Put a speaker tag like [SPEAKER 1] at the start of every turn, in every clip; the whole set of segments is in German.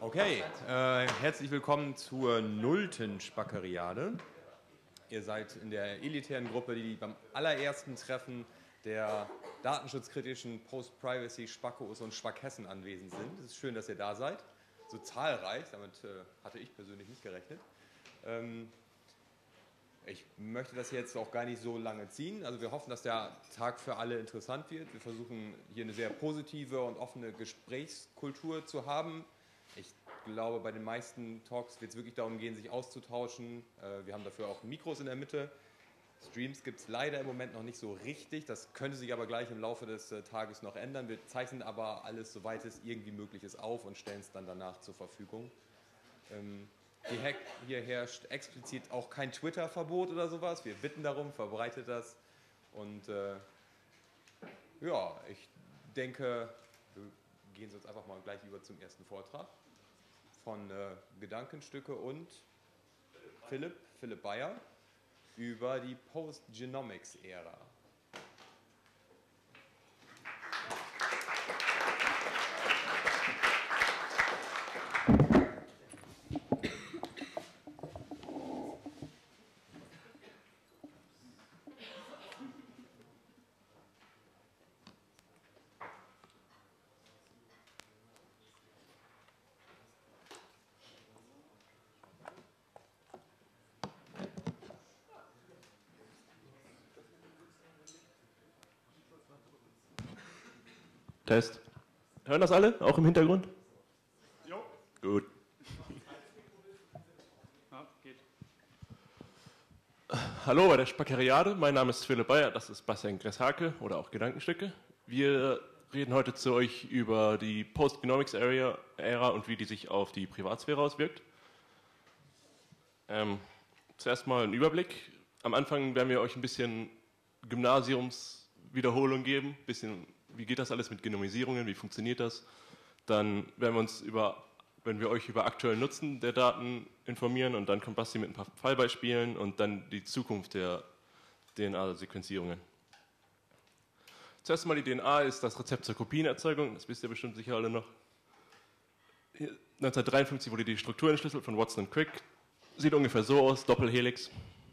[SPEAKER 1] Okay, herzlich willkommen zur 0. Spackeriade. Ihr seid in der elitären Gruppe, die beim allerersten Treffen der datenschutzkritischen Post-Privacy-Spackos und Spackhessen anwesend sind. Es ist schön, dass ihr da seid, so zahlreich, damit hatte ich persönlich nicht gerechnet. Ich möchte das jetzt auch gar nicht so lange ziehen. Also wir hoffen, dass der Tag für alle interessant wird. Wir versuchen hier eine sehr positive und offene Gesprächskultur zu haben. Ich glaube, bei den meisten Talks wird es wirklich darum gehen, sich auszutauschen. Wir haben dafür auch Mikros in der Mitte. Streams gibt es leider im Moment noch nicht so richtig. Das könnte sich aber gleich im Laufe des Tages noch ändern. Wir zeichnen aber alles, soweit es irgendwie möglich ist, auf und stellen es dann danach zur Verfügung. Hier herrscht explizit auch kein Twitter-Verbot oder sowas. Wir bitten darum, verbreitet das. Und ja, ich denke, wir gehen jetzt einfach mal gleich über zum ersten Vortrag von Gedankenstücke und Philipp Bayer über die Post-Genomics-Ära.
[SPEAKER 2] Test. Hören das alle? Auch im Hintergrund?
[SPEAKER 3] Jo.
[SPEAKER 2] Gut.
[SPEAKER 3] Ja, geht.
[SPEAKER 2] Hallo bei der Spackeriade. Mein Name ist Philipp Bayer, das ist Bastian Gresshake oder auch Gedankenstücke. Wir reden heute zu euch über die Post-Genomics-Ära und wie die sich auf die Privatsphäre auswirkt. Zuerst mal ein Überblick. Am Anfang werden wir euch ein bisschen Gymnasiumswiederholung geben, ein bisschen, wie geht das alles mit Genomisierungen, wie funktioniert das. Dann werden wir euch über aktuellen Nutzen der Daten informieren und dann kommt Basti mit ein paar Fallbeispielen und dann die Zukunft der DNA-Sequenzierungen. Zuerst mal die DNA ist das Rezept zur Kopienerzeugung, das wisst ihr bestimmt sicher alle noch. 1953 wurde die Struktur entschlüsselt von Watson und Crick. Sieht ungefähr so aus, Doppelhelix.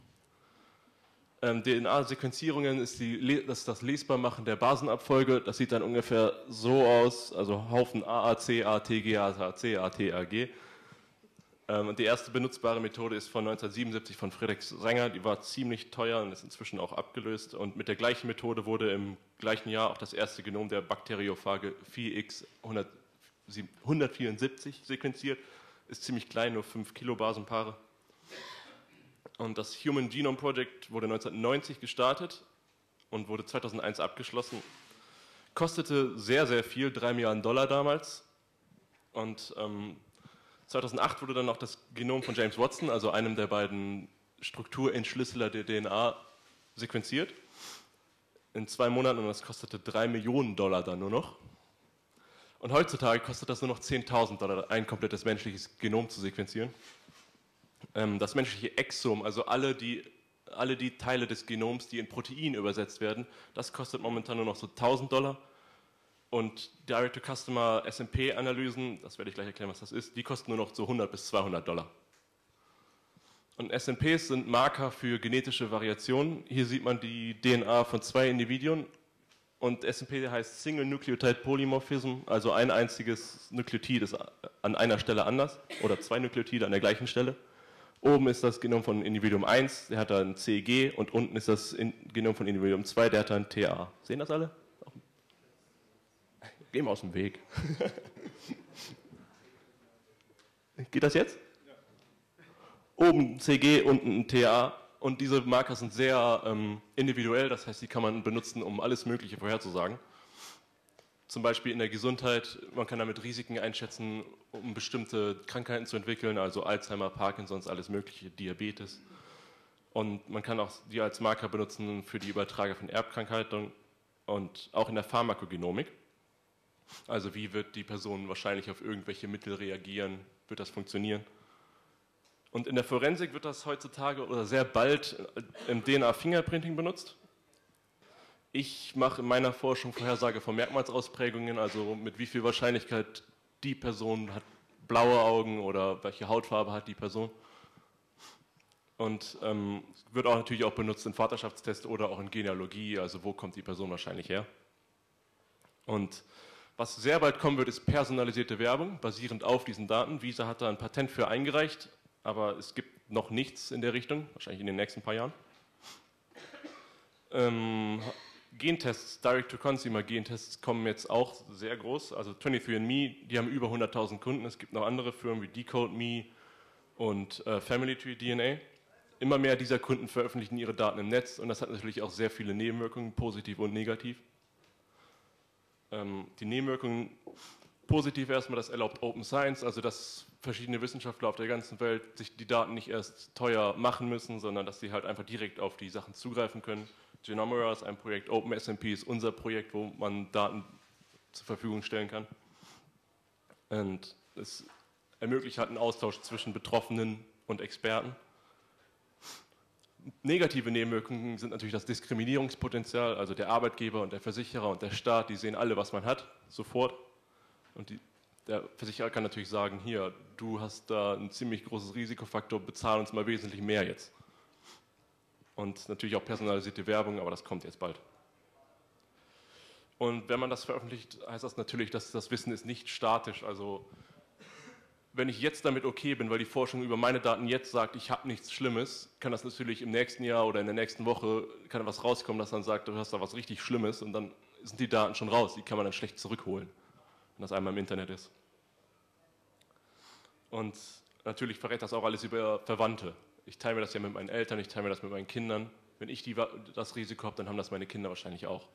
[SPEAKER 2] DNA-Sequenzierungen ist das Lesbarmachen der Basenabfolge. Das sieht dann ungefähr so aus, also Haufen AAC, ATG, ATAC, ATAG. Und die erste benutzbare Methode ist von 1977 von Friedrich Sanger. Die war ziemlich teuer und ist inzwischen auch abgelöst. Und mit der gleichen Methode wurde im gleichen Jahr auch das erste Genom der Bakteriophage 4X174 sequenziert. Ist ziemlich klein, nur 5 Kilobasenpaare. Und das Human Genome Project wurde 1990 gestartet und wurde 2001 abgeschlossen. Kostete sehr, sehr viel, $3 Milliarden damals. Und 2008 wurde dann noch das Genom von James Watson, also einem der beiden Strukturentschlüsseler der DNA, sequenziert. In 2 Monaten, und das kostete $3 Millionen dann nur noch. Und heutzutage kostet das nur noch $10.000, ein komplettes menschliches Genom zu sequenzieren. Das menschliche Exom, also alle die Teile des Genoms, die in Protein übersetzt werden, das kostet momentan nur noch so $1.000. Und Direct-to-Customer SNP-Analysen, das werde ich gleich erklären, was das ist, die kosten nur noch so $100 bis $200. Und SNPs sind Marker für genetische Variationen. Hier sieht man die DNA von 2 Individuen. Und SNP heißt Single Nucleotide Polymorphism, also ein einziges Nukleotid ist an einer Stelle anders oder 2 Nukleotide an der gleichen Stelle. Oben ist das Genom von Individuum 1, der hat da ein CG, und unten ist das Genom von Individuum 2, der hat da ein TA. Sehen das alle? Gehen wir aus dem Weg. Geht das jetzt? Ja. Oben CG, unten ein TA, und diese Marker sind sehr individuell, das heißt, die kann man benutzen, um alles Mögliche vorherzusagen. Zum Beispiel in der Gesundheit, man kann damit Risiken einschätzen, um bestimmte Krankheiten zu entwickeln, also Alzheimer, Parkinsons, alles mögliche, Diabetes. Und man kann auch die als Marker benutzen für die Übertragung von Erbkrankheiten und auch in der Pharmakogenomik. Also wie wird die Person wahrscheinlich auf irgendwelche Mittel reagieren, wird das funktionieren. Und in der Forensik wird das heutzutage oder sehr bald im DNA-Fingerprinting benutzt. Ich mache in meiner Forschung Vorhersage von Merkmalsausprägungen, also mit wie viel Wahrscheinlichkeit die Person hat blaue Augen oder welche Hautfarbe hat die Person. Und wird auch natürlich auch benutzt in Vaterschaftstests oder auch in Genealogie, also wo kommt die Person wahrscheinlich her. Und was sehr bald kommen wird, ist personalisierte Werbung, basierend auf diesen Daten. Visa hat da ein Patent für eingereicht, aber es gibt noch nichts in der Richtung, wahrscheinlich in den nächsten paar Jahren. Gentests, Direct-to-Consumer-Gentests kommen jetzt auch sehr groß. Also 23andMe, die haben über 100.000 Kunden. Es gibt noch andere Firmen wie DecodeMe und Family Tree DNA. Immer mehr dieser Kunden veröffentlichen ihre Daten im Netz und das hat natürlich auch sehr viele Nebenwirkungen, positiv und negativ. Die Nebenwirkungen, positiv erstmal, das erlaubt Open Science, also dass verschiedene Wissenschaftler auf der ganzen Welt sich die Daten nicht erst teuer machen müssen, sondern dass sie halt einfach direkt auf die Sachen zugreifen können. Genomera ist ein Projekt, OpenSMP ist unser Projekt, wo man Daten zur Verfügung stellen kann. Und es ermöglicht halt einen Austausch zwischen Betroffenen und Experten. Negative Nebenwirkungen sind natürlich das Diskriminierungspotenzial, also der Arbeitgeber und der Versicherer und der Staat, die sehen alle, was man hat, sofort. Und der Versicherer kann natürlich sagen, hier, du hast da ein ziemlich großes Risikofaktor, bezahl uns mal wesentlich mehr jetzt. Und natürlich auch personalisierte Werbung, aber das kommt jetzt bald. Und wenn man das veröffentlicht, heißt das natürlich, dass das Wissen ist nicht statisch, also wenn ich jetzt damit okay bin, weil die Forschung über meine Daten jetzt sagt, ich habe nichts Schlimmes, kann das natürlich im nächsten Jahr oder in der nächsten Woche kann was rauskommen, das dann sagt, du hast da was richtig Schlimmes und dann sind die Daten schon raus, die kann man dann schlecht zurückholen, wenn das einmal im Internet ist. Und natürlich verrät das auch alles über Verwandte. Ich teile mir das ja mit meinen Eltern, ich teile mir das mit meinen Kindern. Wenn ich das Risiko habe, dann haben das meine Kinder wahrscheinlich auch.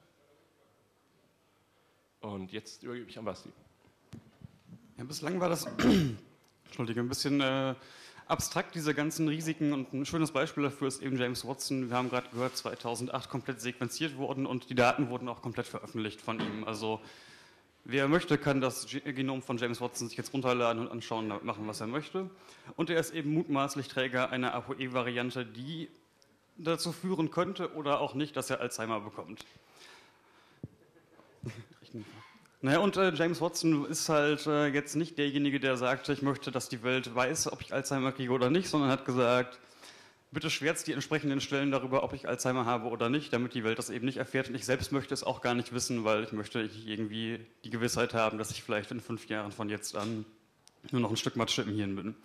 [SPEAKER 2] Und jetzt übergebe ich an Basti.
[SPEAKER 4] Ja, bislang war das Entschuldige, ein bisschen abstrakt, diese ganzen Risiken, und ein schönes Beispiel dafür ist eben James Watson. Wir haben gerade gehört, 2008 komplett sequenziert worden und die Daten wurden auch komplett veröffentlicht von ihm. Also wer möchte, kann das Genom von James Watson sich jetzt runterladen und anschauen, damit machen, was er möchte. Und er ist eben mutmaßlich Träger einer ApoE-Variante, die dazu führen könnte oder auch nicht, dass er Alzheimer bekommt. Naja, und James Watson ist halt jetzt nicht derjenige, der sagt, ich möchte, dass die Welt weiß, ob ich Alzheimer kriege oder nicht, sondern hat gesagt, bitte schwärzt die entsprechenden Stellen darüber, ob ich Alzheimer habe oder nicht, damit die Welt das eben nicht erfährt. Und ich selbst möchte es auch gar nicht wissen, weil ich möchte irgendwie die Gewissheit haben, dass ich vielleicht in 5 Jahren von jetzt an nur noch ein Stück Matsche im Hirn bin.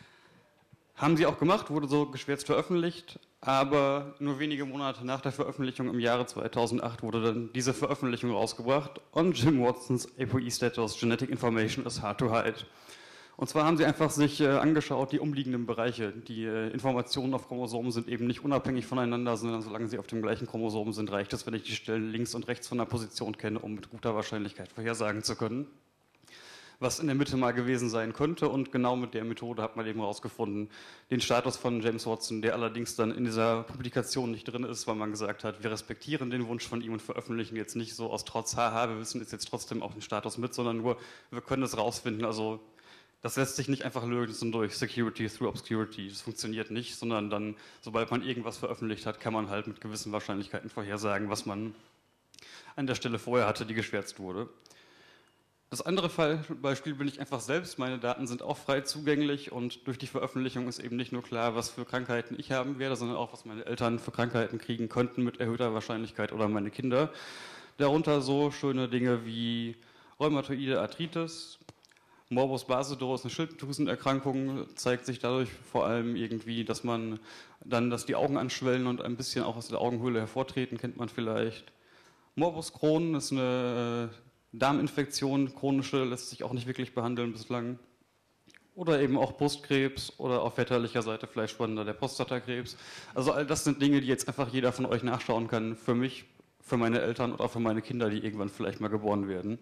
[SPEAKER 4] Haben sie auch gemacht, wurde so geschwärzt veröffentlicht, aber nur wenige Monate nach der Veröffentlichung im Jahre 2008 wurde dann diese Veröffentlichung rausgebracht. On Jim Watson's ApoE Status, Genetic Information is hard to hide. Und zwar haben sie einfach sich angeschaut, die umliegenden Bereiche. Die Informationen auf Chromosomen sind eben nicht unabhängig voneinander, sondern solange sie auf dem gleichen Chromosom sind, reicht es, wenn ich die Stellen links und rechts von der Position kenne, um mit guter Wahrscheinlichkeit vorhersagen zu können, was in der Mitte mal gewesen sein könnte. Und genau mit der Methode hat man eben herausgefunden, den Status von James Watson, der allerdings dann in dieser Publikation nicht drin ist, weil man gesagt hat, wir respektieren den Wunsch von ihm und veröffentlichen jetzt nicht so aus Trotz, haha, wir wissen jetzt trotzdem auch den Status mit, sondern nur, wir können es rausfinden. Also das lässt sich nicht einfach lösen durch Security through Obscurity. Das funktioniert nicht, sondern dann, sobald man irgendwas veröffentlicht hat, kann man halt mit gewissen Wahrscheinlichkeiten vorhersagen, was man an der Stelle vorher hatte, die geschwärzt wurde. Das andere Beispiel bin ich einfach selbst. Meine Daten sind auch frei zugänglich und durch die Veröffentlichung ist eben nicht nur klar, was für Krankheiten ich haben werde, sondern auch, was meine Eltern für Krankheiten kriegen könnten mit erhöhter Wahrscheinlichkeit oder meine Kinder. Darunter so schöne Dinge wie Rheumatoide Arthritis, Morbus Basedow, eine Schilddrüsenerkrankung, zeigt sich dadurch vor allem irgendwie, dass dass die Augen anschwellen und ein bisschen auch aus der Augenhöhle hervortreten, kennt man vielleicht. Morbus Crohn ist eine Darminfektion, chronische, lässt sich auch nicht wirklich behandeln bislang. Oder eben auch Brustkrebs oder auf väterlicher Seite Fleischwunder, der Prostatakrebs. Also all das sind Dinge, die jetzt einfach jeder von euch nachschauen kann. Für mich, für meine Eltern oder auch für meine Kinder, die irgendwann vielleicht mal geboren werden.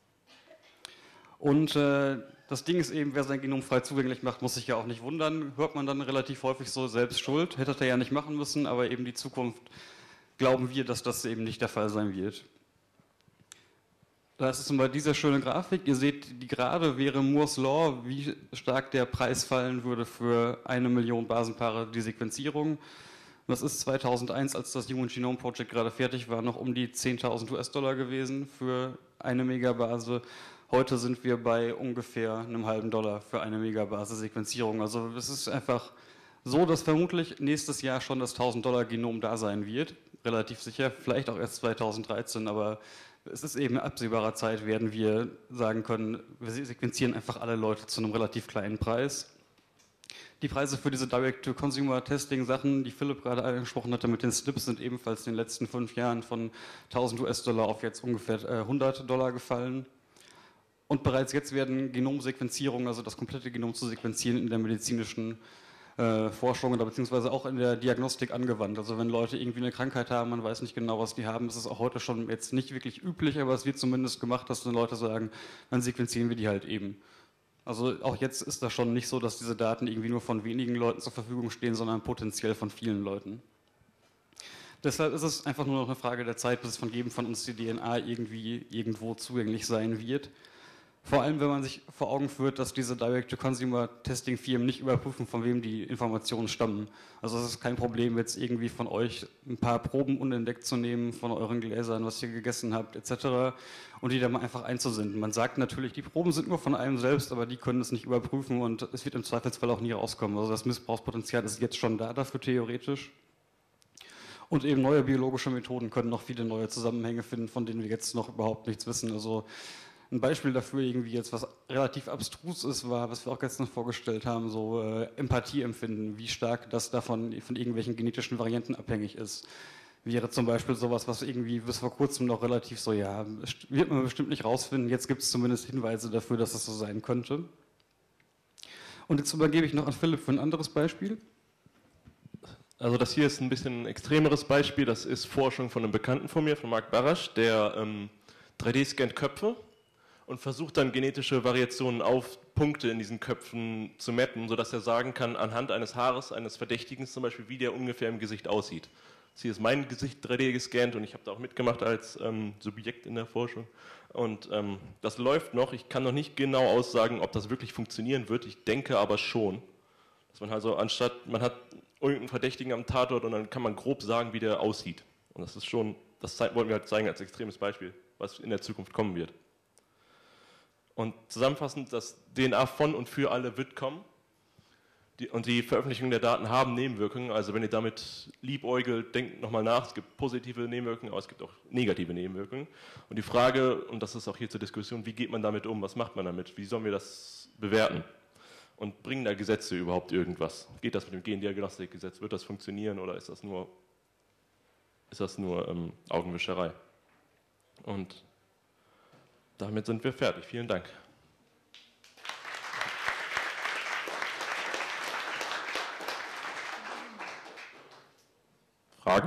[SPEAKER 4] Und das Ding ist eben, wer sein Genom frei zugänglich macht, muss sich ja auch nicht wundern. Hört man dann relativ häufig so, selbst schuld, hätte er ja nicht machen müssen, aber eben die Zukunft glauben wir, dass das eben nicht der Fall sein wird. Das ist zum Beispiel diese schöne Grafik. Ihr seht, die gerade wäre Moore's Law, wie stark der Preis fallen würde für 1 Million Basenpaare die Sequenzierung. Das ist 2001, als das Human Genome Project gerade fertig war, noch um die 10.000 US-Dollar gewesen für eine Megabase. Heute sind wir bei ungefähr einem halben Dollar für eine Megabasis-Sequenzierung. Also es ist einfach so, dass vermutlich nächstes Jahr schon das 1000-Dollar-Genom da sein wird. Relativ sicher, vielleicht auch erst 2013, aber es ist eben in absehbarer Zeit, werden wir sagen können, wir sequenzieren einfach alle Leute zu einem relativ kleinen Preis. Die Preise für diese Direct-to-Consumer-Testing-Sachen, die Philipp gerade angesprochen hatte mit den Snips, sind ebenfalls in den letzten 5 Jahren von 1000 US-Dollar auf jetzt ungefähr $100 gefallen. Und bereits jetzt werden Genomsequenzierungen, also das komplette Genom zu sequenzieren, in der medizinischen Forschung oder beziehungsweise auch in der Diagnostik angewandt. Also wenn Leute irgendwie eine Krankheit haben, man weiß nicht genau, was die haben, ist es auch heute schon jetzt nicht wirklich üblich, aber es wird zumindest gemacht, dass dann Leute sagen, dann sequenzieren wir die halt eben. Also auch jetzt ist das schon nicht so, dass diese Daten irgendwie nur von wenigen Leuten zur Verfügung stehen, sondern potenziell von vielen Leuten. Deshalb ist es einfach nur noch eine Frage der Zeit, bis es von jedem von uns die DNA irgendwie irgendwo zugänglich sein wird. Vor allem, wenn man sich vor Augen führt, dass diese Direct-to-Consumer-Testing-Firmen nicht überprüfen, von wem die Informationen stammen. Also es ist kein Problem, jetzt irgendwie von euch ein paar Proben unentdeckt zu nehmen, von euren Gläsern, was ihr gegessen habt, etc. und die dann mal einfach einzusenden. Man sagt natürlich, die Proben sind nur von einem selbst, aber die können es nicht überprüfen und es wird im Zweifelsfall auch nie rauskommen. Also das Missbrauchspotenzial ist jetzt schon da dafür theoretisch. Und eben neue biologische Methoden können noch viele neue Zusammenhänge finden, von denen wir jetzt noch überhaupt nichts wissen. Also ein Beispiel dafür irgendwie jetzt, was relativ abstrus ist, war, was wir auch gestern vorgestellt haben, so Empathieempfinden, wie stark das davon von irgendwelchen genetischen Varianten abhängig ist. Wäre zum Beispiel sowas, was irgendwie bis vor kurzem noch relativ so, ja, wird man bestimmt nicht rausfinden, jetzt gibt es zumindest Hinweise dafür, dass es so sein könnte. Und jetzt übergebe ich noch an Philipp für ein anderes Beispiel.
[SPEAKER 2] Also das hier ist ein bisschen ein extremeres Beispiel, das ist Forschung von einem Bekannten von mir, von Marc Barasch, der 3D-scannt Köpfe und versucht dann genetische Variationen auf Punkte in diesen Köpfen zu mappen, sodass er sagen kann, anhand eines Haares, eines Verdächtigen zum Beispiel, wie der ungefähr im Gesicht aussieht. Hier ist mein Gesicht 3D gescannt und ich habe da auch mitgemacht als Subjekt in der Forschung. Und das läuft noch, ich kann noch nicht genau aussagen, ob das wirklich funktionieren wird, ich denke aber schon. Dass man also anstatt, man hat irgendeinen Verdächtigen am Tatort und dann kann man grob sagen, wie der aussieht. Und das ist schon, das wollten wir halt zeigen als extremes Beispiel, was in der Zukunft kommen wird. Und zusammenfassend, das DNA von und für alle wird kommen. Und die Veröffentlichung der Daten haben Nebenwirkungen. Also wenn ihr damit liebäugelt, denkt nochmal nach. Es gibt positive Nebenwirkungen, aber es gibt auch negative Nebenwirkungen. Und die Frage, und das ist auch hier zur Diskussion, wie geht man damit um? Was macht man damit? Wie sollen wir das bewerten? Und bringen da Gesetze überhaupt irgendwas? Geht das mit dem Gendiagnostikgesetz? Wird das funktionieren oder ist das nur Augenwischerei? Und damit sind wir fertig. Vielen Dank. Fragen?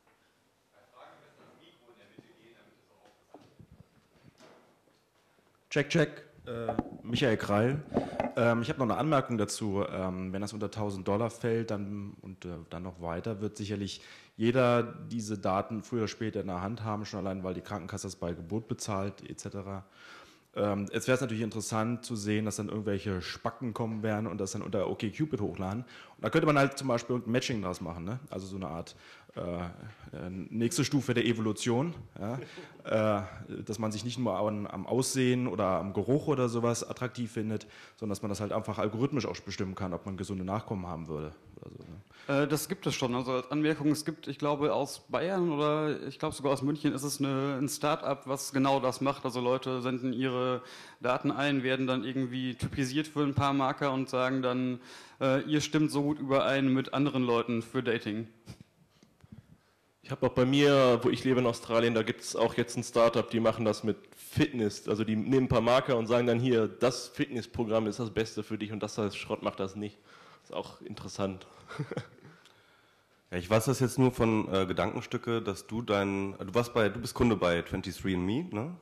[SPEAKER 5] Check. Michael Kreil. Ich habe noch eine Anmerkung dazu. Wenn das unter $1000 fällt dann noch weiter, wird sicherlich jeder diese Daten früher oder später in der Hand haben, schon allein, weil die Krankenkasse es bei Geburt bezahlt etc. Jetzt wäre es natürlich interessant zu sehen, dass dann irgendwelche Spacken kommen werden und das dann unter OkCupid hochladen. Und da könnte man halt zum Beispiel ein Matching draus machen, ne? Also so eine Art nächste Stufe der Evolution, ja? Dass man sich nicht nur am Aussehen oder am Geruch oder sowas attraktiv findet, sondern dass man das halt einfach algorithmisch auch bestimmen kann, ob man gesunde Nachkommen haben würde. Oder so, ne?
[SPEAKER 4] Das gibt es schon. Also als Anmerkung, es gibt, ich glaube, aus Bayern oder ich glaube sogar aus München ist es ein Start-up, was genau das macht. Also Leute senden ihre Daten ein, werden dann irgendwie typisiert für ein paar Marker und sagen dann, ihr stimmt so gut überein mit anderen Leuten für Dating.
[SPEAKER 2] Ich habe auch bei mir, wo ich lebe in Australien, da gibt es auch jetzt ein Startup, die machen das mit Fitness. Also die nehmen ein paar Marker und sagen dann hier, das Fitnessprogramm ist das Beste für dich und das als Schrott macht das nicht. Das ist auch interessant.
[SPEAKER 6] Ja, ich weiß das jetzt nur von Gedankenstücke, dass du bist Kunde bei 23andMe, ne?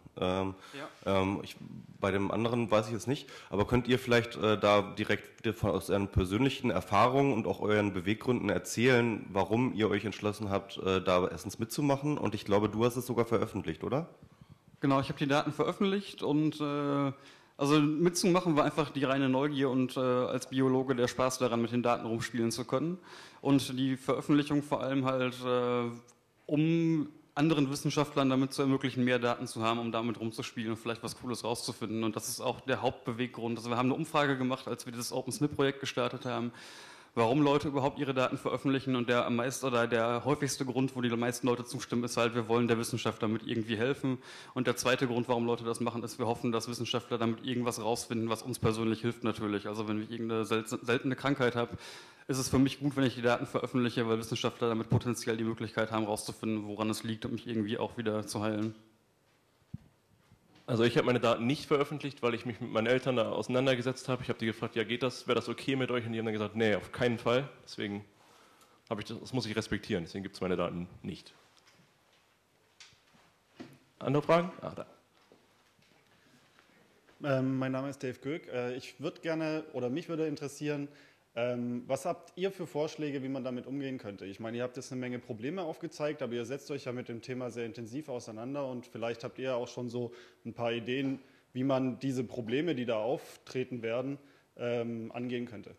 [SPEAKER 6] Bei dem anderen weiß ich jetzt nicht, aber könnt ihr vielleicht da direkt aus euren persönlichen Erfahrungen und auch euren Beweggründen erzählen, warum ihr euch entschlossen habt, da erstens mitzumachen? Und ich glaube, du hast es sogar veröffentlicht, oder?
[SPEAKER 4] Genau, ich habe die Daten veröffentlicht und also mitzumachen war einfach die reine Neugier und als Biologe der Spaß daran, mit den Daten rumspielen zu können. Und die Veröffentlichung vor allem halt, um anderen Wissenschaftlern damit zu ermöglichen, mehr Daten zu haben, um damit rumzuspielen und vielleicht was Cooles rauszufinden. Und das ist auch der Hauptbeweggrund. Also wir haben eine Umfrage gemacht, als wir das OpenSNP-Projekt gestartet haben, warum Leute überhaupt ihre Daten veröffentlichen, und der am meisten oder der häufigste Grund, wo die meisten Leute zustimmen, ist halt, wir wollen der Wissenschaft damit irgendwie helfen. Und der zweite Grund, warum Leute das machen, ist, wir hoffen, dass Wissenschaftler damit irgendwas rausfinden, was uns persönlich hilft natürlich. Also wenn ich irgendeine seltene Krankheit habe, ist es für mich gut, wenn ich die Daten veröffentliche, weil Wissenschaftler damit potenziell die Möglichkeit haben, rauszufinden, woran es liegt, um mich irgendwie auch wieder zu heilen.
[SPEAKER 2] Also ich habe meine Daten nicht veröffentlicht, weil ich mich mit meinen Eltern da auseinandergesetzt habe. Ich habe die gefragt, ja geht das, wäre das okay mit euch? Und die haben dann gesagt, nee, auf keinen Fall. Deswegen habe ich das muss ich respektieren, deswegen gibt es meine Daten nicht. Andere Fragen? Da.
[SPEAKER 3] Mein Name ist Dave Göck. Ich würde gerne, oder mich würde interessieren, was habt ihr für Vorschläge, wie man damit umgehen könnte? Ich meine, ihr habt jetzt eine Menge Probleme aufgezeigt, aber ihr setzt euch ja mit dem Thema sehr intensiv auseinander und vielleicht habt ihr auch schon so ein paar Ideen, wie man diese Probleme, die da auftreten werden, angehen könnte.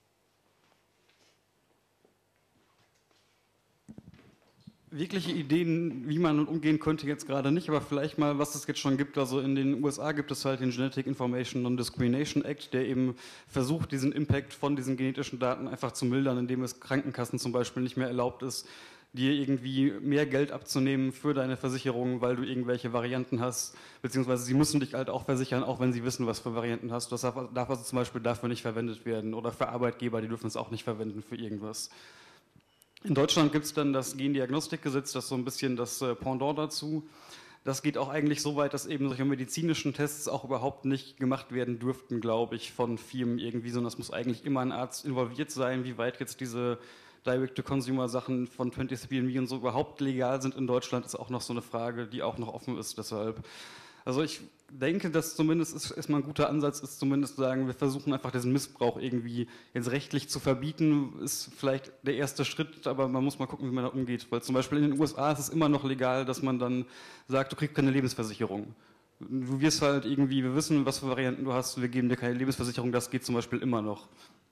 [SPEAKER 4] Wirkliche Ideen, wie man umgehen könnte, jetzt gerade nicht, aber vielleicht mal, was es jetzt schon gibt. Also in den USA gibt es halt den Genetic Information Non-Discrimination Act, der eben versucht, diesen Impact von diesen genetischen Daten einfach zu mildern, indem es Krankenkassen zum Beispiel nicht mehr erlaubt ist, dir irgendwie mehr Geld abzunehmen für deine Versicherung, weil du irgendwelche Varianten hast, beziehungsweise sie müssen dich halt auch versichern, auch wenn sie wissen, was für Varianten hast. Das darf also zum Beispiel dafür nicht verwendet werden, oder für Arbeitgeber, die dürfen es auch nicht verwenden für irgendwas. In Deutschland gibt es dann das Gendiagnostikgesetz, das ist so ein bisschen das Pendant dazu. Das geht auch eigentlich so weit, dass eben solche medizinischen Tests auch überhaupt nicht gemacht werden dürften, glaube ich, von Firmen irgendwie, sondern es muss eigentlich immer ein Arzt involviert sein. Wie weit jetzt diese Direct-to-Consumer-Sachen von 23andMe und so überhaupt legal sind in Deutschland, ist auch noch so eine Frage, die auch noch offen ist deshalb. Also ich denke, dass zumindest erstmal ein guter Ansatz ist, zumindest sagen, wir versuchen einfach diesen Missbrauch irgendwie jetzt rechtlich zu verbieten, ist vielleicht der erste Schritt, aber man muss mal gucken, wie man da umgeht. Weil zum Beispiel in den USA ist es immer noch legal, dass man dann sagt, du kriegst keine Lebensversicherung. Du wirst halt irgendwie, wir wissen, was für Varianten du hast, wir geben dir keine Lebensversicherung, das geht zum Beispiel immer noch.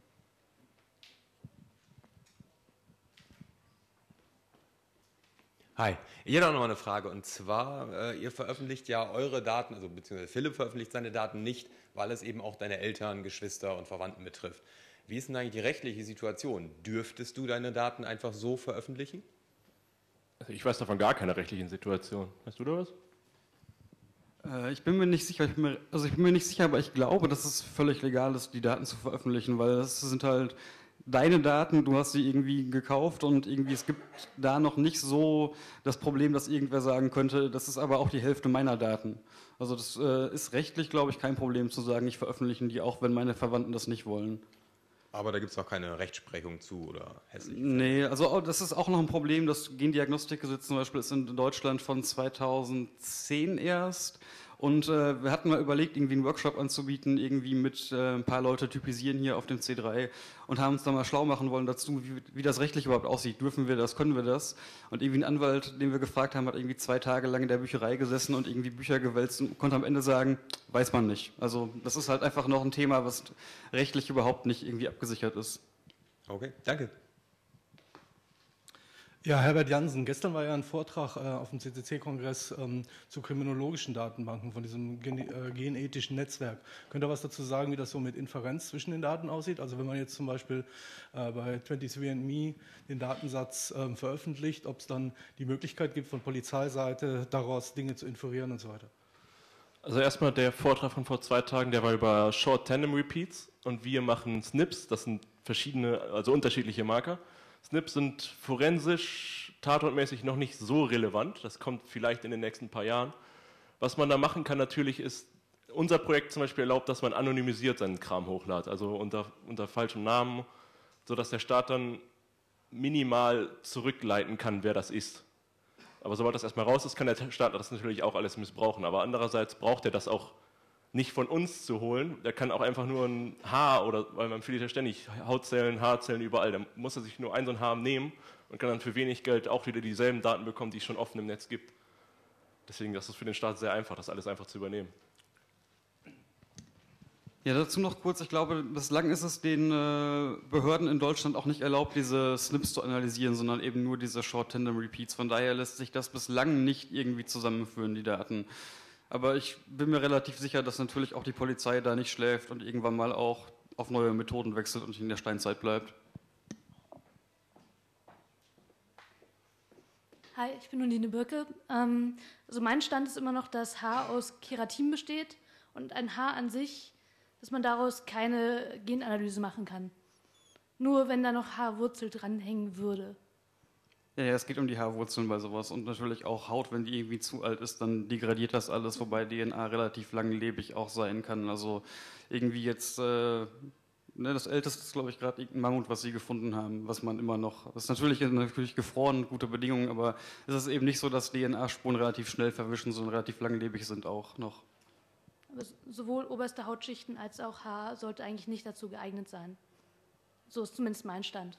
[SPEAKER 1] Hi, ich hätte auch noch mal eine Frage, und zwar, ihr veröffentlicht ja eure Daten, also beziehungsweise Philipp veröffentlicht seine Daten nicht, weil es eben auch deine Eltern, Geschwister und Verwandten betrifft. Wie ist denn eigentlich die rechtliche Situation? Dürftest du deine Daten einfach so veröffentlichen?
[SPEAKER 2] Also ich weiß davon gar keine rechtlichen Situation. Weißt du da was?
[SPEAKER 4] Ich bin mir nicht sicher, ich bin mir nicht sicher, aber ich glaube, dass es völlig legal ist, die Daten zu veröffentlichen, weil das sind halt deine Daten, du hast sie irgendwie gekauft und irgendwie es gibt da noch nicht so das Problem, dass irgendwer sagen könnte, das ist aber auch die Hälfte meiner Daten. Also das ist rechtlich, glaube ich, kein Problem zu sagen, ich veröffentliche die auch, wenn meine Verwandten das nicht wollen.
[SPEAKER 1] Aber da gibt es auch keine Rechtsprechung zu oder hässlich?
[SPEAKER 4] Nee, also das ist auch noch ein Problem, das Gendiagnostikgesetz zum Beispiel ist in Deutschland von 2010 erst. Und wir hatten mal überlegt, irgendwie einen Workshop anzubieten, irgendwie mit ein paar Leute typisieren hier auf dem C3 und haben uns da mal schlau machen wollen dazu, wie das rechtlich überhaupt aussieht. Dürfen wir das, können wir das? Und irgendwie ein Anwalt, den wir gefragt haben, hat irgendwie 2 Tage lang in der Bücherei gesessen und irgendwie Bücher gewälzt und konnte am Ende sagen, weiß man nicht. Also das ist halt einfach noch ein Thema, was rechtlich überhaupt nicht irgendwie abgesichert ist.
[SPEAKER 1] Okay, danke.
[SPEAKER 7] Ja, Herbert Jansen, gestern war ja ein Vortrag auf dem CCC-Kongress zu kriminologischen Datenbanken von diesem genethischen Netzwerk. Könnt ihr was dazu sagen, wie das so mit Inferenz zwischen den Daten aussieht? Also wenn man jetzt zum Beispiel bei 23andMe den Datensatz veröffentlicht, ob es dann die Möglichkeit gibt, von Polizeiseite daraus Dinge zu inferieren und so weiter.
[SPEAKER 2] Also erstmal der Vortrag von vor 2 Tagen, der war über Short Tandem Repeats und wir machen SNPs, das sind verschiedene, also unterschiedliche Marker. SNPs sind forensisch, tatortmäßig noch nicht so relevant. Das kommt vielleicht in den nächsten paar Jahren. Was man da machen kann natürlich ist, unser Projekt zum Beispiel erlaubt, dass man anonymisiert seinen Kram hochladet, also unter falschem Namen, sodass der Staat dann minimal zurückleiten kann, wer das ist. Aber sobald das erstmal raus ist, kann der Staat das natürlich auch alles missbrauchen. Aber andererseits braucht er das auch nicht von uns zu holen. Der kann auch einfach nur ein Haar, oder weil man findet ja ständig Hautzellen, Haarzellen überall, da muss er sich nur so ein Haar nehmen und kann dann für wenig Geld auch wieder dieselben Daten bekommen, die es schon offen im Netz gibt. Deswegen, das ist für den Staat sehr einfach, das alles einfach zu übernehmen.
[SPEAKER 4] Ja, dazu noch kurz. Ich glaube, bislang ist es den Behörden in Deutschland auch nicht erlaubt, diese SNPs zu analysieren, sondern eben nur diese Short Tandem Repeats. Von daher lässt sich das bislang nicht irgendwie zusammenführen, die Daten. Aber ich bin mir relativ sicher, dass natürlich auch die Polizei da nicht schläft und irgendwann mal auch auf neue Methoden wechselt und nicht in der Steinzeit bleibt.
[SPEAKER 8] Hi, ich bin Undine Birke. Also mein Stand ist immer noch, dass Haar aus Keratin besteht und ein Haar an sich, dass man daraus keine Genanalyse machen kann. Nur wenn da noch Haarwurzel dranhängen würde.
[SPEAKER 4] Ja, es geht um die Haarwurzeln bei sowas und natürlich auch Haut, wenn die irgendwie zu alt ist, dann degradiert das alles, wobei DNA relativ langlebig auch sein kann. Also irgendwie jetzt, das älteste ist, glaube ich, gerade irgendein Mammut, was sie gefunden haben, was man immer noch, das ist natürlich gefroren, gute Bedingungen, aber es ist eben nicht so, dass DNA-Spuren relativ schnell verwischen, sondern relativ langlebig sind auch noch.
[SPEAKER 8] Aber sowohl oberste Hautschichten als auch Haar sollte eigentlich nicht dazu geeignet sein. So ist zumindest mein Stand.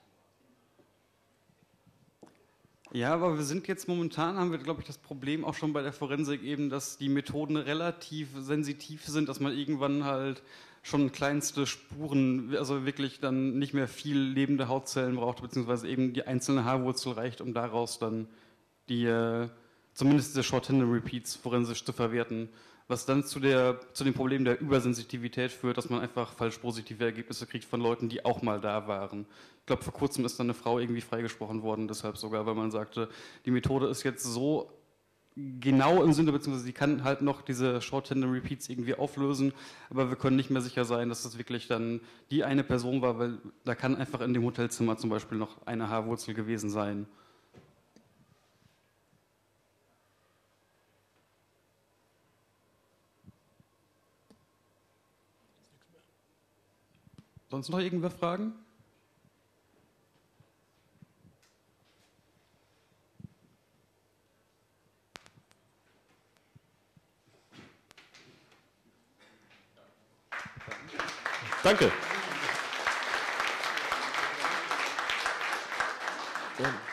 [SPEAKER 4] Ja, aber wir sind jetzt momentan, haben wir, glaube ich, das Problem auch schon bei der Forensik eben, dass die Methoden relativ sensitiv sind, dass man irgendwann halt schon kleinste Spuren, also wirklich dann nicht mehr viel lebende Hautzellen braucht, beziehungsweise eben die einzelne Haarwurzel reicht, um daraus dann die, zumindest diese Short Tandem Repeats forensisch zu verwerten. Was dann zu dem Problem der Übersensitivität führt, dass man einfach falsch positive Ergebnisse kriegt von Leuten, die auch mal da waren. Ich glaube, vor kurzem ist dann eine Frau irgendwie freigesprochen worden, deshalb sogar, weil man sagte, die Methode ist jetzt so genau im Sinne, beziehungsweise sie kann halt noch diese Short Tandem Repeats irgendwie auflösen, aber wir können nicht mehr sicher sein, dass das wirklich dann die eine Person war, weil da kann einfach in dem Hotelzimmer zum Beispiel noch eine Haarwurzel gewesen sein. Sonst noch irgendwer Fragen?
[SPEAKER 2] Danke.
[SPEAKER 1] Gerne.